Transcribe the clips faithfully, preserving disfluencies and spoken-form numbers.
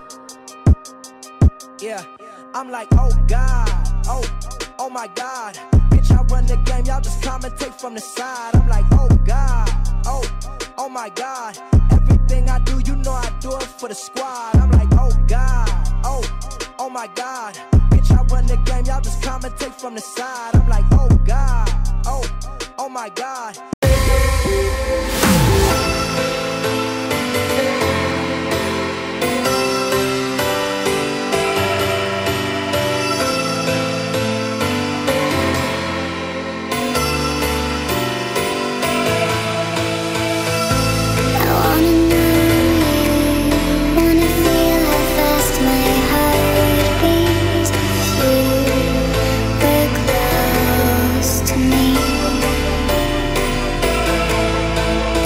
Yeah, I'm like, oh God, oh, oh my God. Bitch, I run the game, y'all just commentate from the side. I'm like, oh God, oh, oh my God. Everything I do, you know I do it for the squad. I'm like, oh God, oh, oh my God. Bitch, I run the game, y'all just commentate from the side. I'm like, oh God, oh, oh my God. To me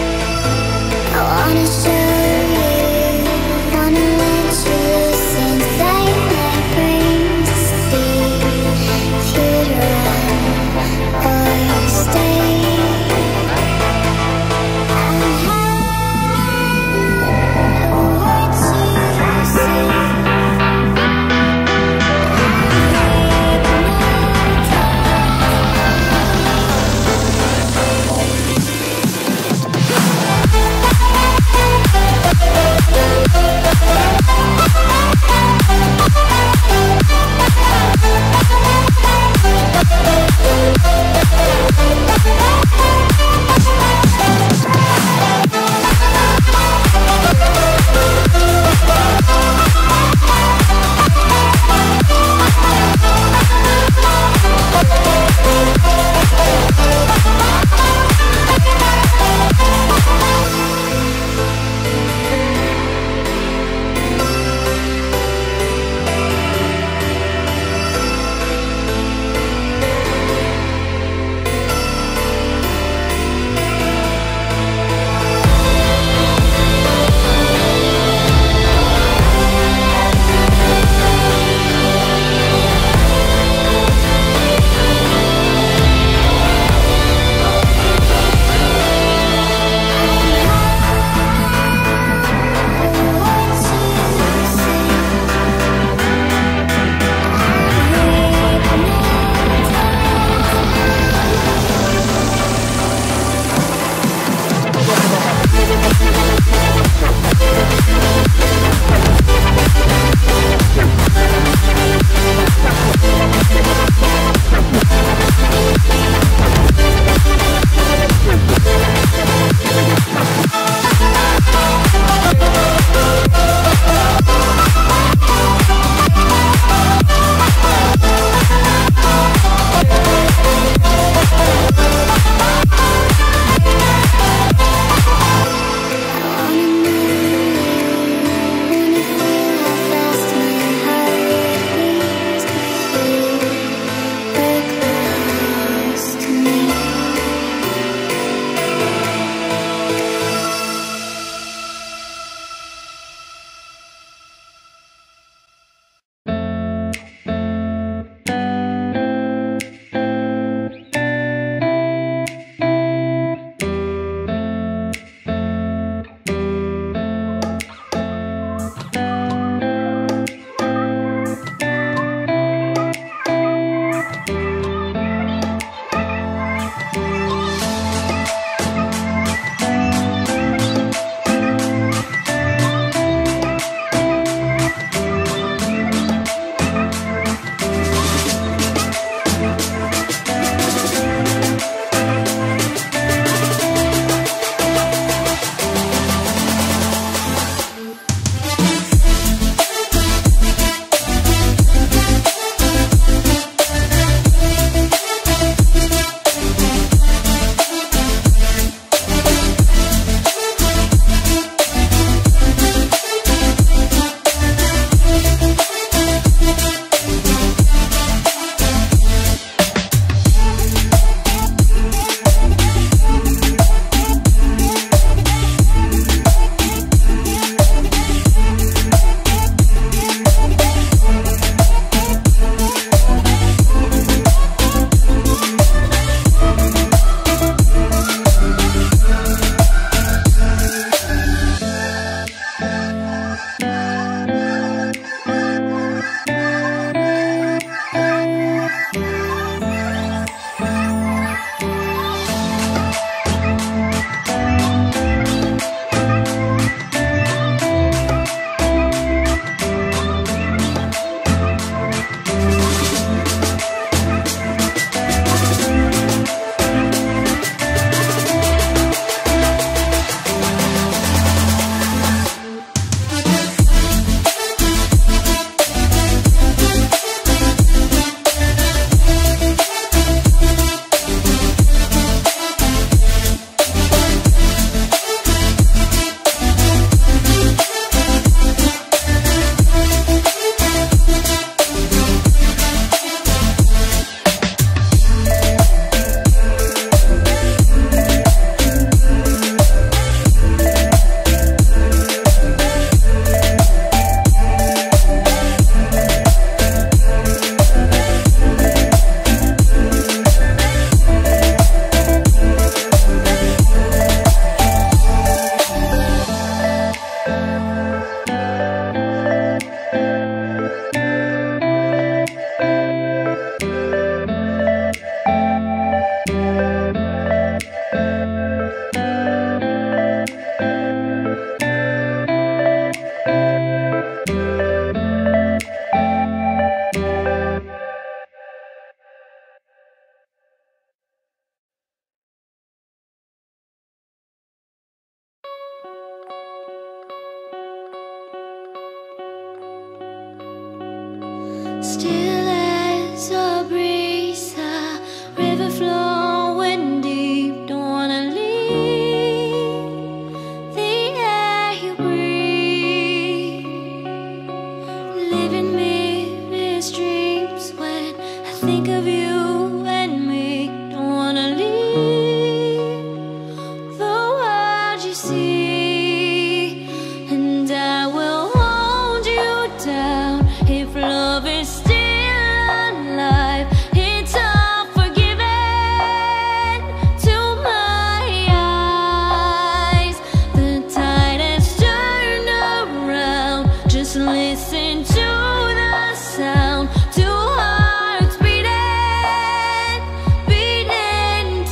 Still as a breeze, a river flowing deep. Don't wanna leave the air you breathe. Living me dreams when I think of you and me. Don't wanna leave the world you see, and I will hold you down if love is still alive. It's all forgiven to my eyes. The tide has turned around. Just listen to the sound. Two hearts beating, beating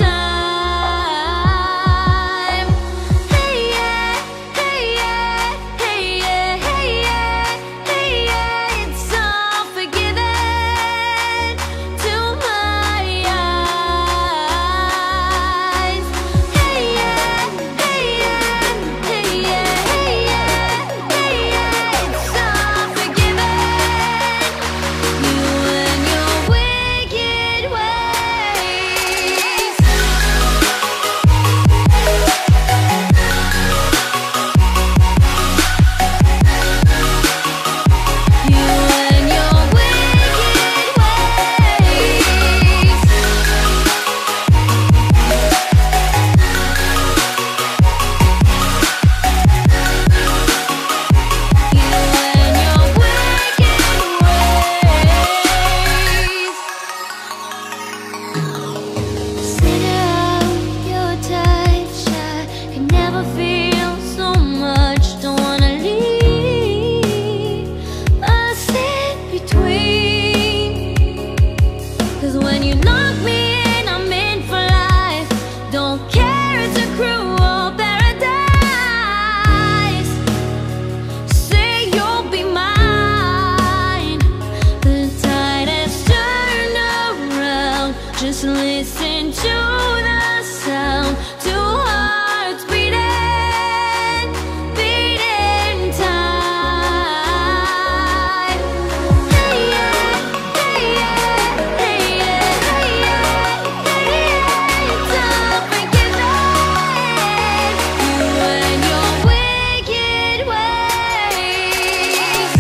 time. Hey yeah, hey yeah, hey yeah, hey yeah, hey yeah. It's all forgiven to my eyes. Hey yeah, hey yeah, hey yeah, hey yeah, hey yeah. It's all forgiven. You and your wicked ways. You and your wicked ways. You and your wicked ways. Center of your touch, I can never feel so much. Don't wanna leave us in between. 'Cause when you lock me in, I'm in for life. Don't care, it's a cruel paradise. Say you'll be mine. The tide has turned around. Just listen to the sound. Two hearts beating, beating time. Hey yeah, hey yeah, hey yeah, hey yeah, hey yeah. It's all forgiven. You and your wicked ways.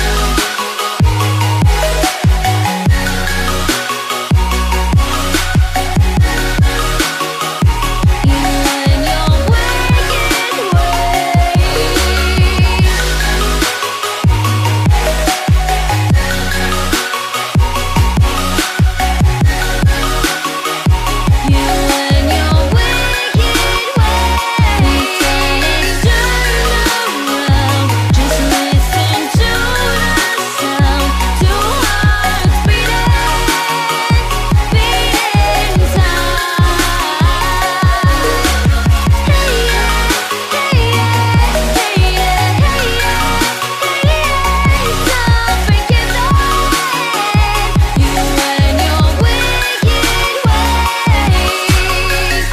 You and your wicked ways. You and your wicked ways. Turn around. Just listen to the sound. Two hearts beating, beating time. Hey yeah, hey yeah, hey yeah, hey yeah, hey yeah. It's all forgiven. You and your wicked ways.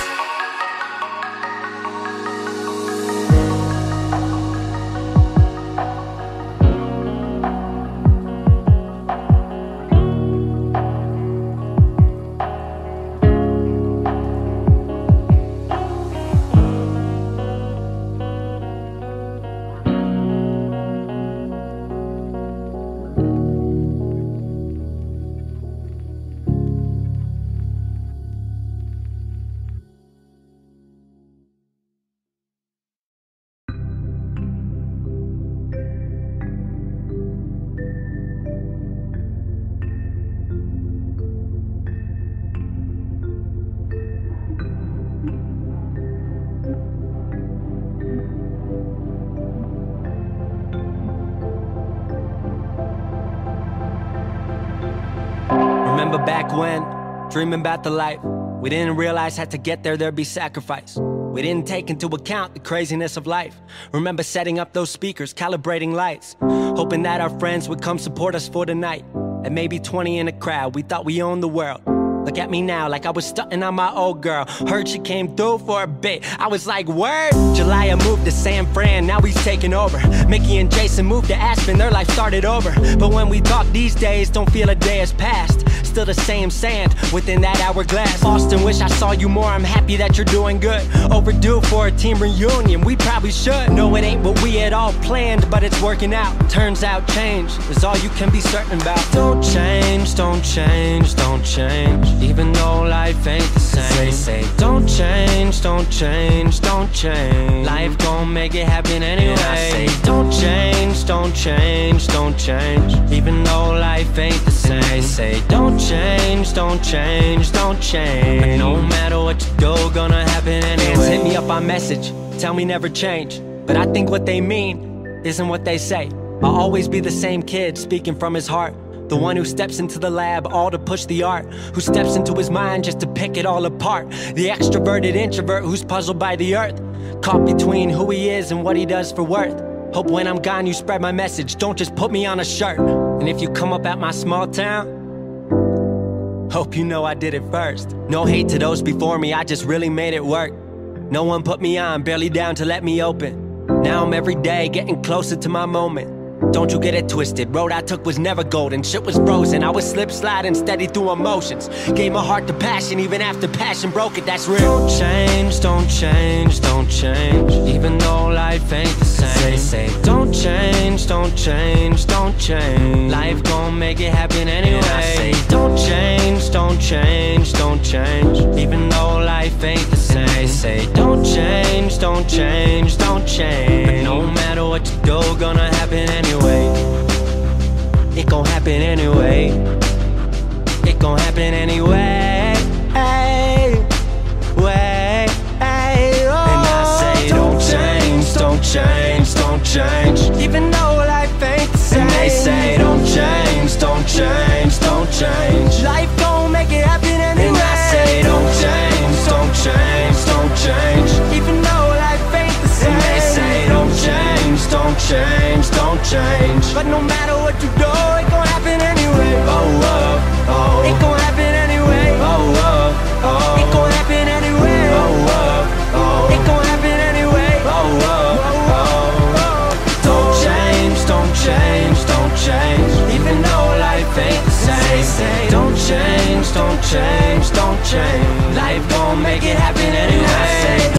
Remember back when, dreaming about the life we didn't realize had to get there, there'd be sacrifice. We didn't take into account the craziness of life. Remember setting up those speakers, calibrating lights, hoping that our friends would come support us for the night. At maybe twenty in a crowd, we thought we owned the world. Look at me now, like I was stunting on my old girl. Heard she came through for a bit. I was like, word. July moved to San Fran, now he's taking over. Mickey and Jason moved to Aspen, their life started over. But when we talk these days, don't feel a day has passed. Still the same sand within that hourglass. Austin, wish I saw you more, I'm happy that you're doing good. Overdue for a team reunion, we probably should. No, it ain't what we had all planned, but it's working out. Turns out change is all you can be certain about. Don't change, don't change, don't change. Even though life ain't the same. They say don't change, don't change, don't change. Life gon' make it happen anyway. And I say don't change, don't change, don't change. Even though life ain't the same. They say don't change, don't change, don't change. But no matter what you do, gonna happen anyway. Fans hit me up on message, tell me never change. But I think what they mean isn't what they say. I'll always be the same kid speaking from his heart. The one who steps into the lab all to push the art. Who steps into his mind just to pick it all apart. The extroverted introvert who's puzzled by the earth. Caught between who he is and what he does for worth. Hope when I'm gone you spread my message, don't just put me on a shirt. And if you come up at my small town, hope you know I did it first. No hate to those before me, I just really made it work. No one put me on, barely down to let me open. Now I'm every day getting closer to my moment. Don't you get it twisted, road I took was never golden. Shit was frozen, I was slip sliding steady through emotions. Gave my heart to passion, even after passion broke it, that's real. Don't change, don't change, don't change. Even though life ain't the same. They say don't change, don't change, don't change. Life gon' make it happen anyway. And I say don't change, don't change, don't change. Even though life ain't the same. They say don't change, don't change, don't change. But no matter what you do, gonna happen anyway. It gon' happen anyway. It gon' happen anyway. Hey, way, hey, oh. And I say don't change, don't change, don't change. Even though life ain't the same. And they say don't change, don't change, don't change. Life gon' make it happen anyway. And I say don't change, don't change, don't change. Even though life ain't the same. And they say don't change, don't change, don't change. But no matter what you do, it gon' happen anyway. Oh, oh, oh. It gon'